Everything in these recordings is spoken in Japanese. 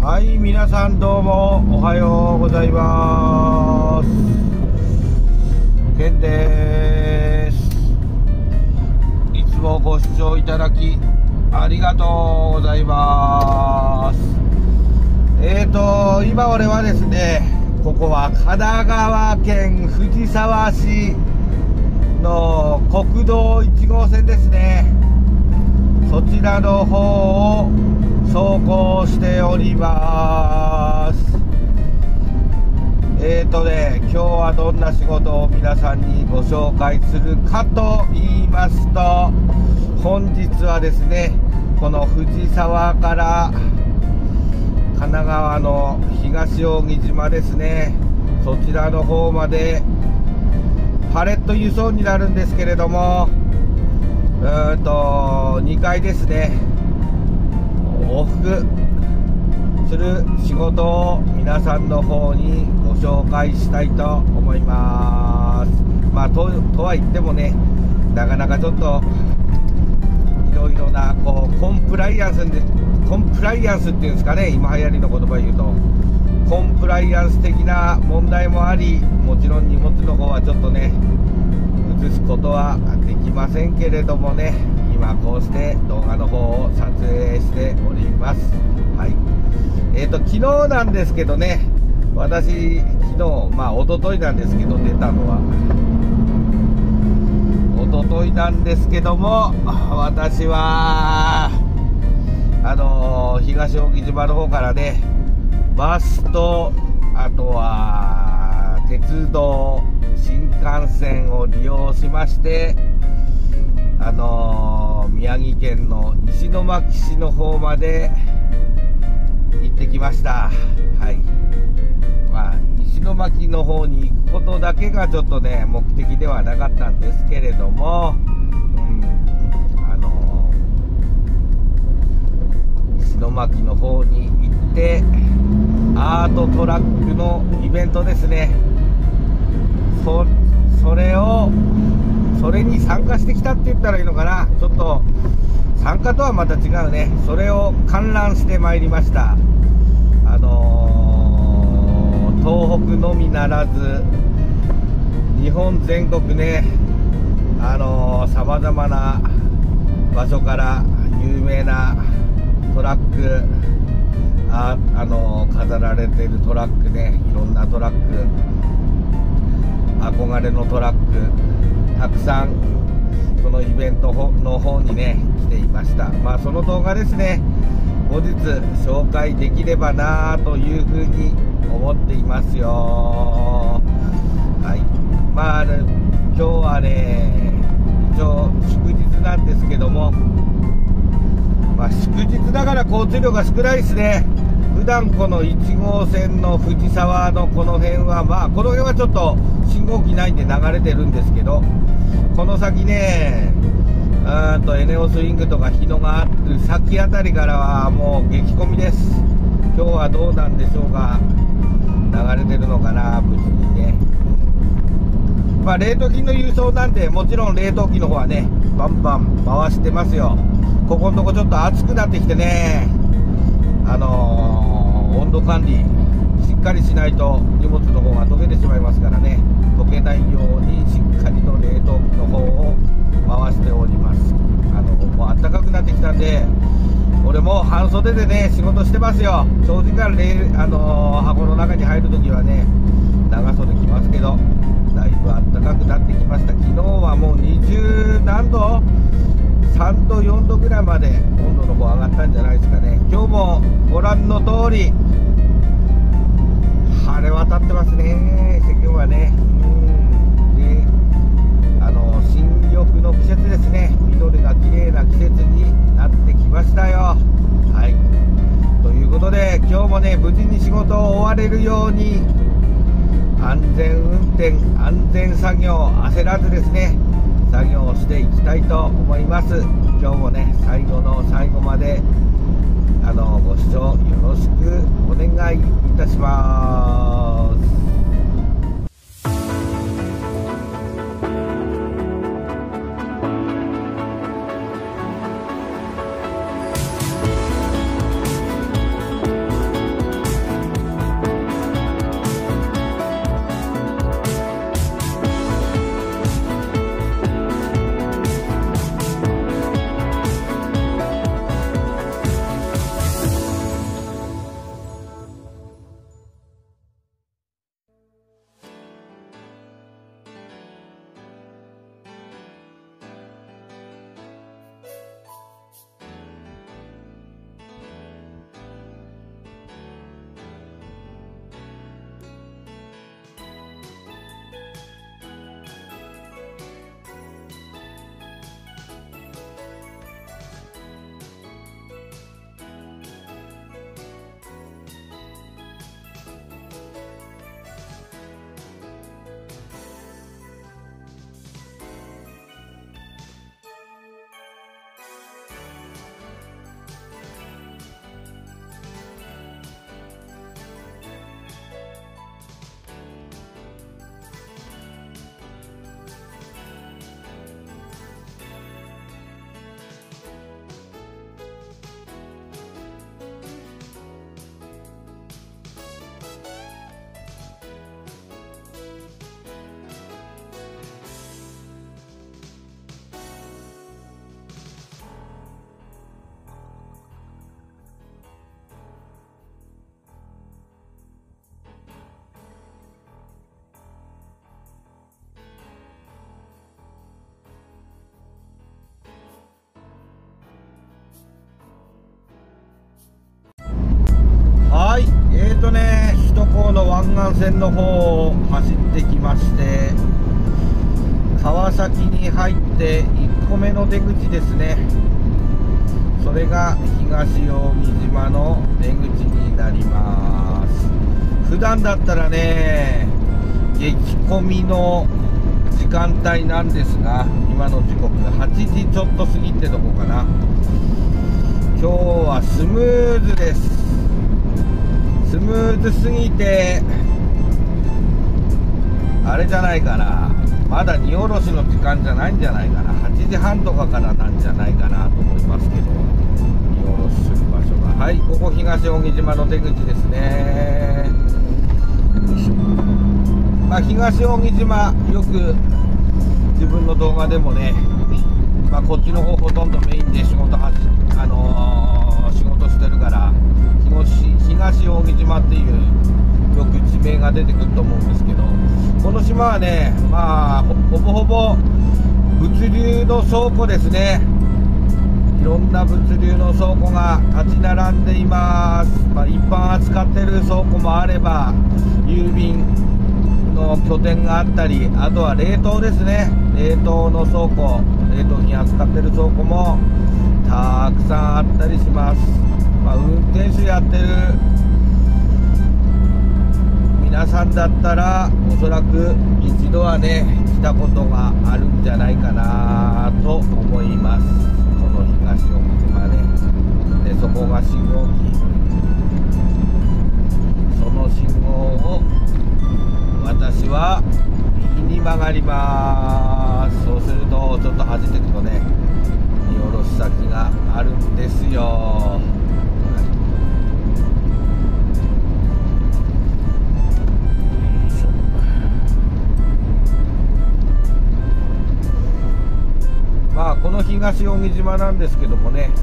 はい、皆さんどうもおはようございます。ケンです。いつもご視聴いただきありがとうございます。今俺はですね、ここは神奈川県藤沢市の国道1号線ですね。そちらの方を走行しております。今日はどんな仕事を皆さんにご紹介するかと言いますと、本日はですね、この藤沢から神奈川の東扇島ですね、そちらの方までパレット輸送になるんですけれども、2回ですね、往復する仕事を皆さんの方にご紹介したいと思います。とは言ってもね、なかなかちょっといろいろなコンプライアンスっていうんですかね、今流行りの言葉言うとコンプライアンス的な問題もあり、もちろん荷物の方はちょっとね移すことはできませんけれどもね、今こうして動画の方を撮影しております。はい。昨日なんですけどね、私昨日一昨日なんですけど、出たのは一昨日なんですけども、私は東扇島の方からね、バスとあとは鉄道新幹線を利用しまして、宮城県の石巻市の方まで行ってきました。はい。石巻の方に行くことだけがちょっとね目的ではなかったんですけれども、石巻の方に行ってアートトラックのイベントですね、それに参加してきたって言ったらいいのかな、ちょっと参加とはまた違うね、それを観覧してまいりました。東北のみならず日本全国ね、さまざまな場所から有名なトラック、飾られているトラックね、いろんなトラック、憧れのトラックたくさんそのイベントの方にね来ていました。その動画ですね、後日紹介できればなというふうに思っていますよ。はい。今日はね、一応祝日なんですけども、祝日だから交通量が少ないですね。普段この1号線の藤沢のこの辺はこの辺はちょっと信号機ないんで流れてるんですけど、この先ね、エネオスイングとか日野がある先あたりからはもう激混みです。今日はどうなんでしょうか、流れてるのかな、無事にね。冷凍機の輸送なんで、もちろん冷凍機の方はねバンバン回してますよ。ここのとこちょっと暑くなってきてね、温度管理しっかりしないと荷物の方が溶けてしまいますからね、溶けないようにしっかりと冷凍機の方を回しております。もう暖かくなってきたんで、俺も半袖でね仕事してますよ。長時間箱の中に入るときはね長袖着ますけど、だいぶ暖かくなってきました。昨日はもう20何度、3度4度ぐらいまで温度の方上がったんじゃないですかね。今日もご覧の通り晴れ渡ってますね、世間はね。で新緑の季節ですね、緑が綺麗な季節になってきましたよ。はい。ということで今日もね無事に仕事を終われるように、安全運転安全作業焦らずですね作業をしていきたいと思います。今日もね最後の最後までご視聴よろしくお願いいたします。 首都高の湾岸線の方を走ってきまして、川崎に入って1個目の出口ですね。それが東扇島の出口になります。普段だったらね、激混みの時間帯なんですが、今の時刻8時ちょっと過ぎってとこかな。今日はスムーズです。スムーズすぎてあれじゃないかな、まだ荷下ろしの時間じゃないんじゃないかな。8時半とかからなんじゃないかなと思いますけど、荷下ろしする場所が、はい、ここ東扇島の出口ですね。東扇島、よく自分の動画でもね、こっちの方ほとんどメインで仕事してるから、東扇島っていうよく地名が出てくると思うんですけど、この島はね、ほぼほぼ物流の倉庫ですね。いろんな物流の倉庫が立ち並んでいます。一般扱ってる倉庫もあれば、郵便の拠点があったり、あとは冷凍ですね。冷凍の倉庫、冷凍品扱ってる倉庫もたくさんあったりします。運転手やってる皆さんだったら、おそらく一度はね、来たことがあるんじゃないかなと思います。この東扇島ね。で、そこが信号機。その信号を私は右に曲がります。そうすると、ちょっと走っていくとね、荷下ろし先があるんですよ。この東扇島なんですけどもね、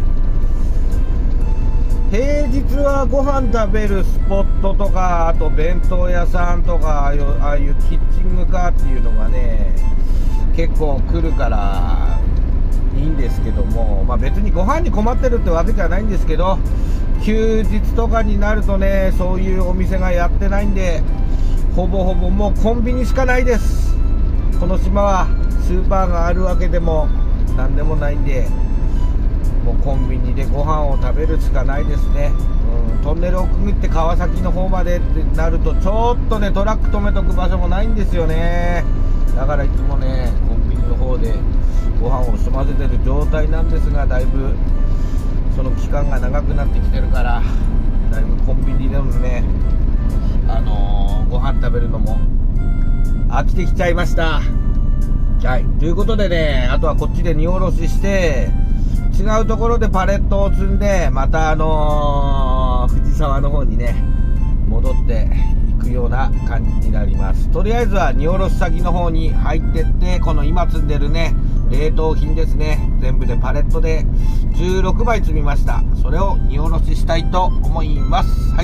平日はご飯食べるスポットとか、あと弁当屋さんとか、ああいうキッチングカーっていうのがね、結構来るからいいんですけども、別にご飯に困ってるってわけじゃないんですけど、休日とかになるとね、そういうお店がやってないんで、ほぼほぼもうコンビニしかないです。この島はスーパーがあるわけでもなんでもないんで、もうコンビニでご飯を食べるしかないですね。トンネルをくぐって川崎の方までってなると、ちょっとね、トラック止めとく場所もないんですよね。だからいつもね、コンビニの方でご飯を済ませてる状態なんですが、だいぶその期間が長くなってきてるから、だいぶコンビニでのね、ご飯食べるのも飽きてきちゃいました。はい、ということでね、あとはこっちで荷下ろしして、違うところでパレットを積んで、また藤沢の方にね、戻っていくような感じになります。とりあえずは荷下ろし先の方に入ってって、この今積んでるね、冷凍品ですね、全部でパレットで16枚積みました。それを荷下ろししたいと思います。はい。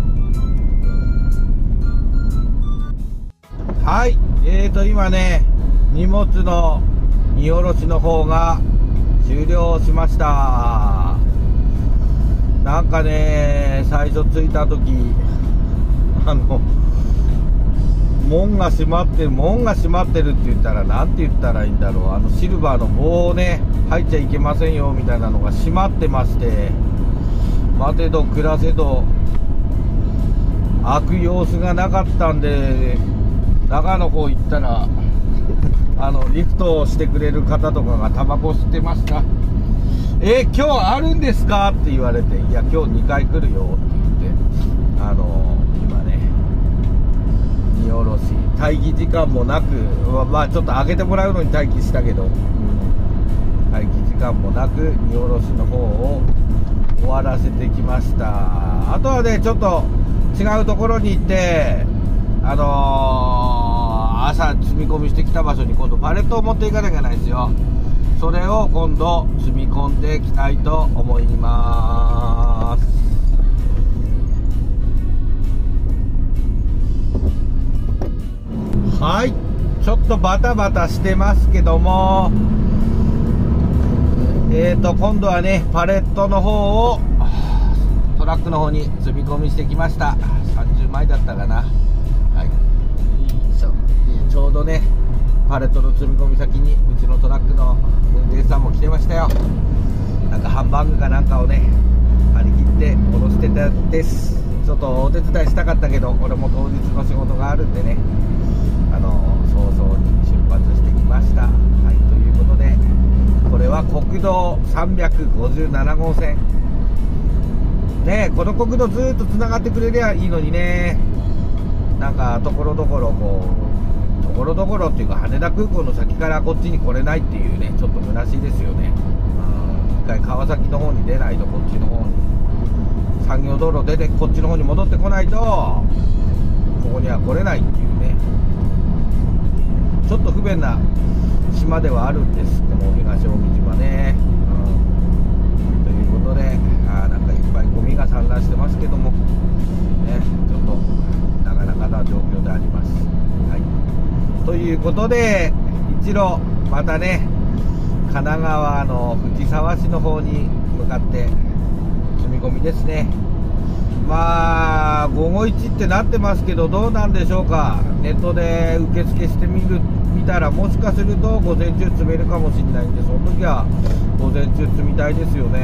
はい、今ね、荷物の荷下ろしの方が終了しました。なんかね、最初着いた時、門が閉まってるって言ったら、なんて言ったらいいんだろう。シルバーの棒をね、入っちゃいけませんよみたいなのが閉まってまして、待てど暮らせど開く様子がなかったんで、中の方行ったらリフトをしてくれる方とかがタバコ吸ってました。今日あるんですかって言われて、いや今日2回来るよって言って、今ね、荷下ろし待機時間もなく、ちょっと開けてもらうのに待機したけど、待機時間もなく荷下ろしの方を終わらせてきました。あとはね、ちょっと違うところに行って、朝積み込みしてきた場所に今度パレットを持っていかなきゃいけないんですよ。それを今度積み込んでいきたいと思います。はい、ちょっとバタバタしてますけども、今度はねパレットの方をトラックの方に積み込みしてきました。30枚だったかな。はい、ちょうどねパレットの積み込み先にうちのトラックの運転手さんも来てましたよ。なんかハンバーグかなんかをね張り切って下ろしてたです。ちょっとお手伝いしたかったけど俺も当日の仕事があるんでね、早々に出発してきました。はい、ということでこれは国道357号線ね。この国道ずっとつながってくれりゃいいのにね。なんかところどころっていうか羽田空港の先からこっちに来れないっていうね、ちょっと虚しいですよね。一回川崎の方に出ないと、こっちの方に産業道路出てこっちの方に戻ってこないとここには来れないっていうね、ちょっと不便な島ではあるんです、この東近江島ね。ということでなんかいっぱいゴミが散乱してますけどもね、ちょっとなかなかな状況であります。はい、ということで一路またね神奈川の藤沢市の方に向かって積み込みですね。まあ午後1ってなってますけどどうなんでしょうか。ネットで受付してみたらもしかすると午前中積めるかもしれないんで、その時は午前中積みたいですよね。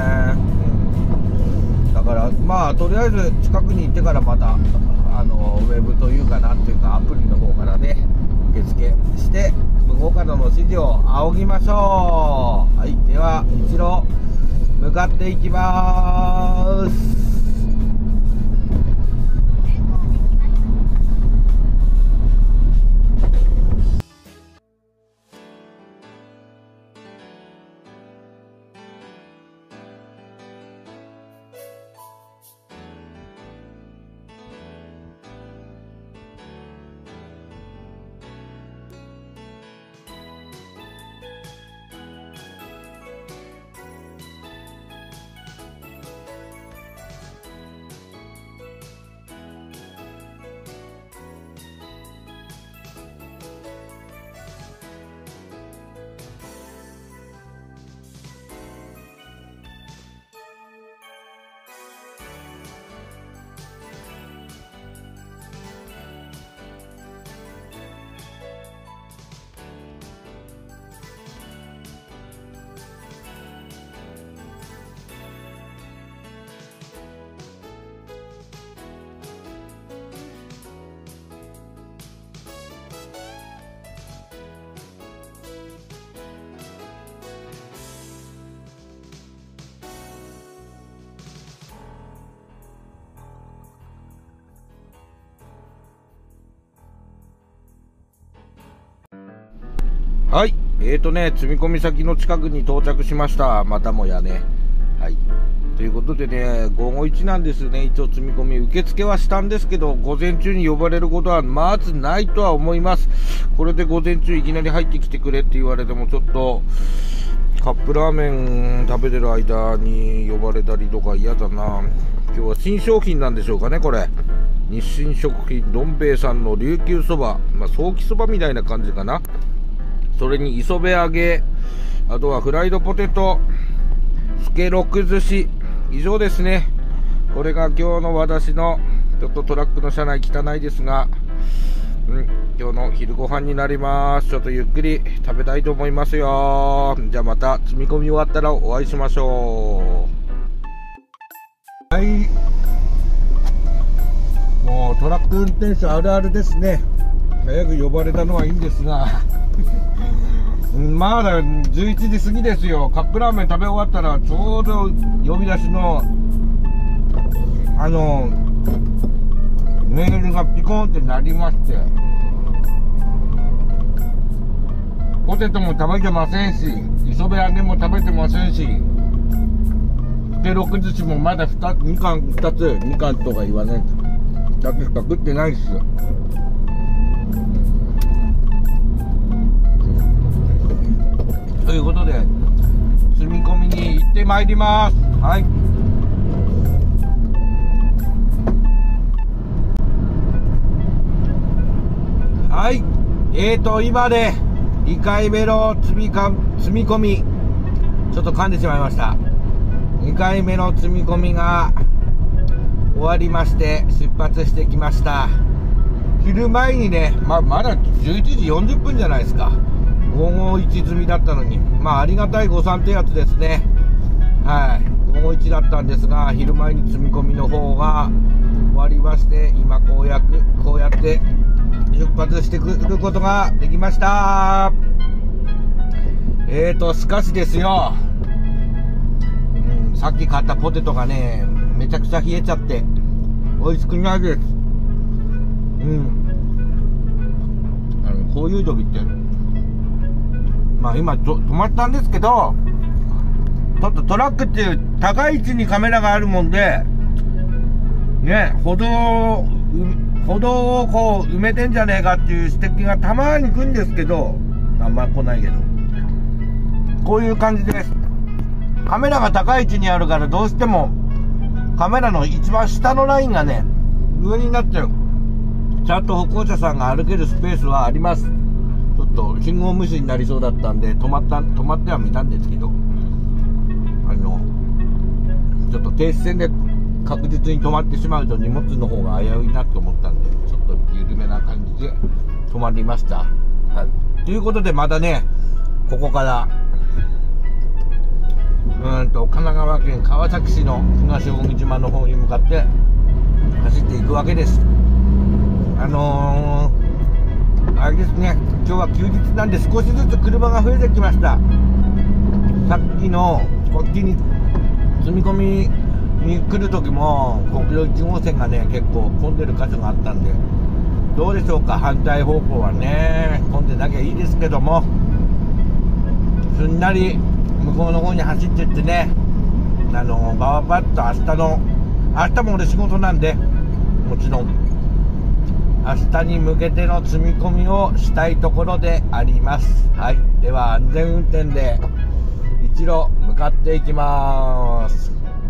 だからまあとりあえず近くに行ってからまたウェブというかなんていうかアプリの方からね受付して向こうからの指示を仰ぎましょう。はい、では一路向かっていきます。はい、積み込み先の近くに到着しました。またもやね。はい。ということでね、午後1なんですね。一応積み込み受付はしたんですけど、午前中に呼ばれることはまずないとは思います。これで午前中いきなり入ってきてくれって言われてもちょっと、カップラーメン食べてる間に呼ばれたりとか嫌だな。今日は新商品なんでしょうかね、これ。日清食品どん兵衛さんの琉球そば。ソーキそばみたいな感じかな。それに磯辺揚げ、あとはフライドポテト、つけろく寿司、以上ですね。これが今日の私のちょっとトラックの車内汚いですが、今日の昼ご飯になります。ちょっとゆっくり食べたいと思いますよ。じゃあまた積み込み終わったらお会いしましょう。はい、もうトラック運転手あるあるですね。早く呼ばれたのはいいんですがまだ11時過ぎですよ。カップラーメン食べ終わったらちょうど呼び出しのメールがピコンってなりまして、ポテトも食べてませんし、磯辺揚げも食べてませんし、つけろく寿司もまだ2貫とか言わねえ、2つしか食ってないっす。ということで積み込みに行ってまいります。はい、はい、今で2回目の積み込み、ちょっと噛んでしまいました。2回目の積み込みがわりまして出発してきました。昼前にね、まだ11時40分じゃないですか。午後1済みだったのに、ありがたい誤算ってやつですね。はい、午後1だったんですが、昼前に積み込みの方が終わりまして、今こうやって出発してくることができました。しかしですよ、さっき買ったポテトがね、めちゃくちゃ冷えちゃって美味しくないです。こういう時って今止まったんですけど、ちょっとトラックっていう高い位置にカメラがあるもんでね、歩道をこう埋めてんじゃねえかっていう指摘がたまに来るんですけど、あんま来ないけど、こういう感じです。カメラが高い位置にあるから、どうしてもカメラの一番下のラインがね、上になっちゃう。ちゃんと歩行者さんが歩けるスペースはあります。ちょっと信号無視になりそうだったんで止まってはみたんですけど、ちょっと停止線で確実に止まってしまうと荷物の方が危ういなと思ったんで、ちょっと緩めな感じで止まりました。はい、ということで、またね、ここから神奈川県川崎市の東扇島の方に向かって走っていくわけです。あれですね、今日は休日なんで少しずつ車が増えてきました。さっきのこっちに積み込みに来る時も国道1号線がね、結構混んでる箇所があったんで、どうでしょうか。反対方向はね、混んでなきゃいいですけども、すんなり向こうの方に走ってってね、バーパッと明日も俺仕事なんで、もちろん明日に向けての積み込みをしたいところであります。はい、では安全運転で一路向かっていきます。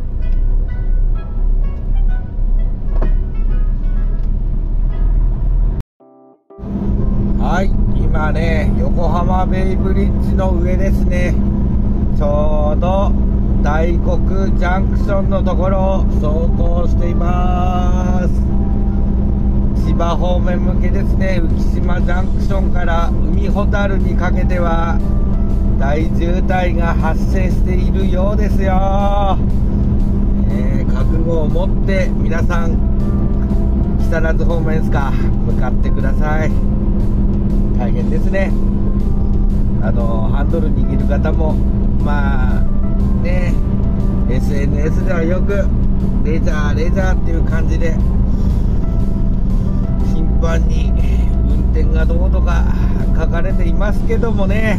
はい、今ね、横浜ベイブリッジの上ですね。ちょうど大黒ジャンクションのところを走行しています。千葉方面向けですね。浮島ジャンクションから海ほたるにかけては大渋滞が発生しているようですよ。覚悟を持って皆さん木更津方面ですか、向かってください。大変ですね。ハンドル握る方もね、SNS ではよくレジャーっていう感じで頻繁に運転がどうとか書かれていますけどもね、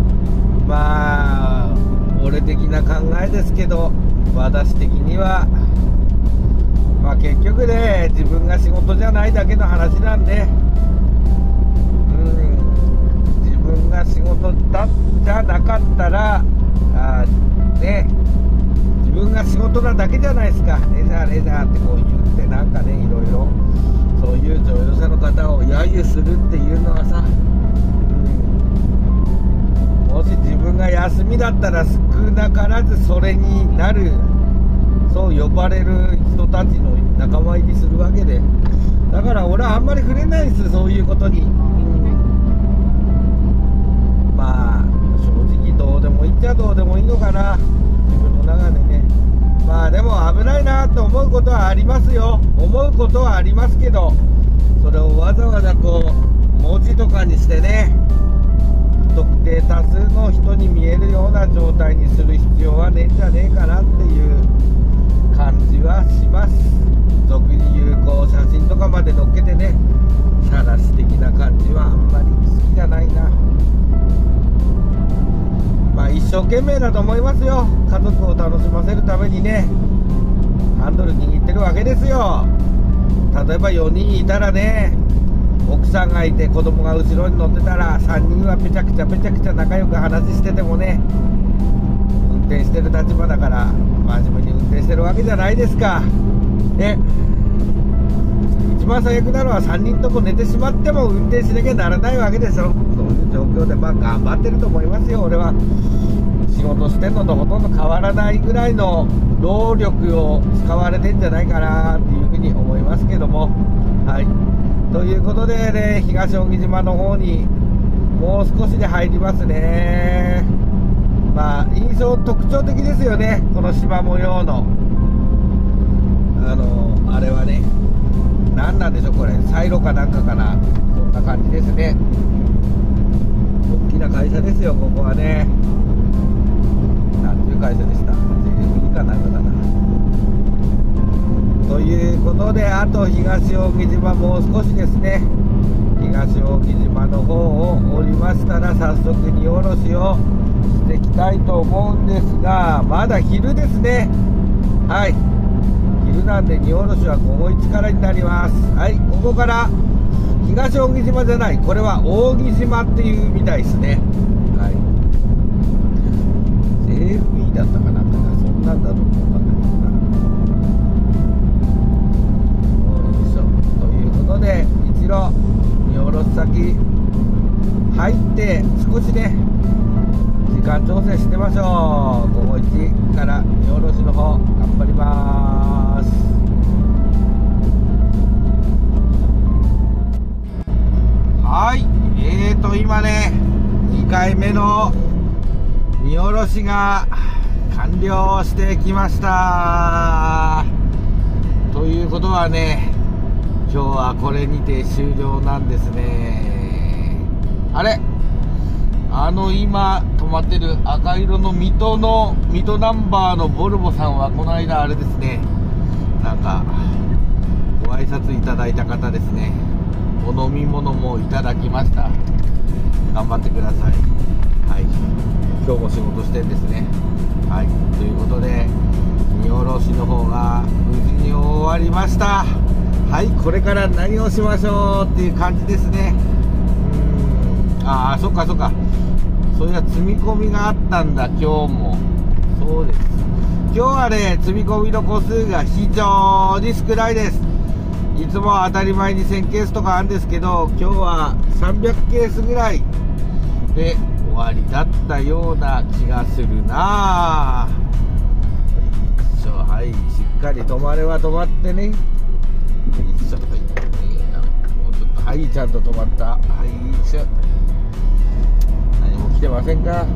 俺的な考えですけど、私的には結局ね、自分が仕事じゃないだけの話なんで、自分が仕事じゃなかったらね、自分が仕事なだけじゃないですか。レジャーってこう言ってなんかね、いろいろそういう乗用車の方を揶揄するっていうのはさ、もし自分が休みだったら少なからずそれになる、そう呼ばれる人たちの仲間入りするわけで、だから俺はあんまり触れないです、そういうことに。正直どうでもいいっちゃどうでもいいのかな、自分の中でね。でも危ないなと思うことはありますよ。思うことはありますけど、それをわざわざこう文字とかにしてね、特定多数の人に見えるような状態にする必要はねえんじゃねえかなっていう感じはします。俗に言うこう写真とかまで載っけてね、晒し的な感じはあんまり好きじゃないな。一生懸命だと思いますよ。家族を楽しませるためにね、ハンドル握ってるわけですよ。例えば4人いたらね、奥さんがいて子供が後ろに乗ってたら、3人はぺちゃくちゃ仲良く話しててもね、運転してる立場だから真面目に運転してるわけじゃないですか。一番最悪なのは3人とも寝てしまっても運転しなきゃならないわけでしょ。そういう状況で頑張ってると思いますよ、俺は。 仕事してるのとほとんど変わらないぐらいの労力を使われてんじゃないかなっていうふうに思いますけども、はい、ということでね、東扇島の方にもう少しで入りますね。まあ特徴的ですよね、この縞模様のあれはね、何なんでしょう、これサイロかなんかかな、そんな感じですね。大きな会社ですよ、ここはね。なんていう会社でした、JFE かなんかかな。ということで、あと東扇島もう少しですね。東扇島の方を降りましたら、早速荷下ろしをしていきたいと思うんですが、まだ昼ですね。はい、昼なんで荷下ろしは午後1からになります。はい、ここから東扇島じゃない、これは扇島っていうみたいですね。はい、JFE だったかなんかな、そんなんだと思ったんだけどな。よいしょ、ということで一路荷下ろし先入って少しね時間調整してましょう。午後1から荷下ろしの方頑張ります。はい、今ね2回目の荷下ろしが完了してきました。ということはね、今日はこれにて終了なんですね。あれ、今止まってる赤色の水戸ナンバーのボルボさんはこの間あれですね、なんかご挨拶いただいた方ですね。お飲み物もいただきました。頑張ってください。はい、今日も仕事してんですね。はい、ということで荷下ろしの方が無事に終わりました。はい、これから何をしましょうっていう感じですね。そっかそっか、そういや積み込みがあったんだ今日も。そうです、今日はね積み込みの個数が非常に少ないです。いつも当たり前に1000ケースとかあるんですけど、今日は300ケースぐらいで終わりだったような気がするな。はい、しっかり止まれは止まってね。もうちょっと、はい、ちゃんと止まった。はい、何も来てませんか。はい、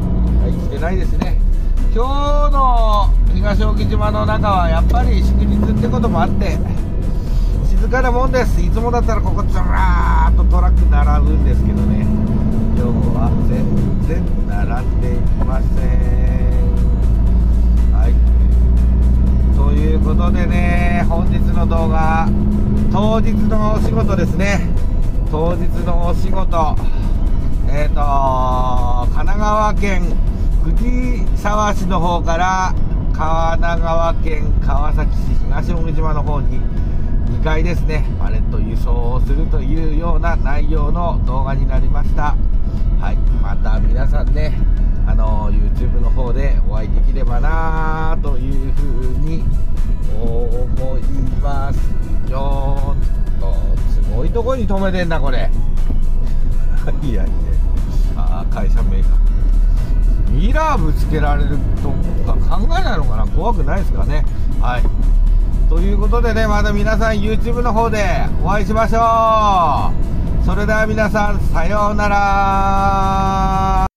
来てないですね。今日の東扇島の中はやっぱり祝日ってこともあって静かなもんです。いつもだったらここずらーっとトラック並ぶんですけどね、今日は全然並んでいません。はい、ということでね、本日の動画、当日のお仕事ですね。当日のお仕事、神奈川県藤沢市の方から神奈川県川崎市東扇島の方に2回ですね、パレット輸送をするというような内容の動画になりました。はい、また皆さんね、YouTube の方でお会いできればなというふうに思います。ちょっとすごいとこに止めてんなこれ。いやいや、会社名か。ミラーぶつけられるとか考えないのかな、怖くないですかね。はい、ということでね、また皆さん YouTube の方でお会いしましょう。それでは皆さんさようなら。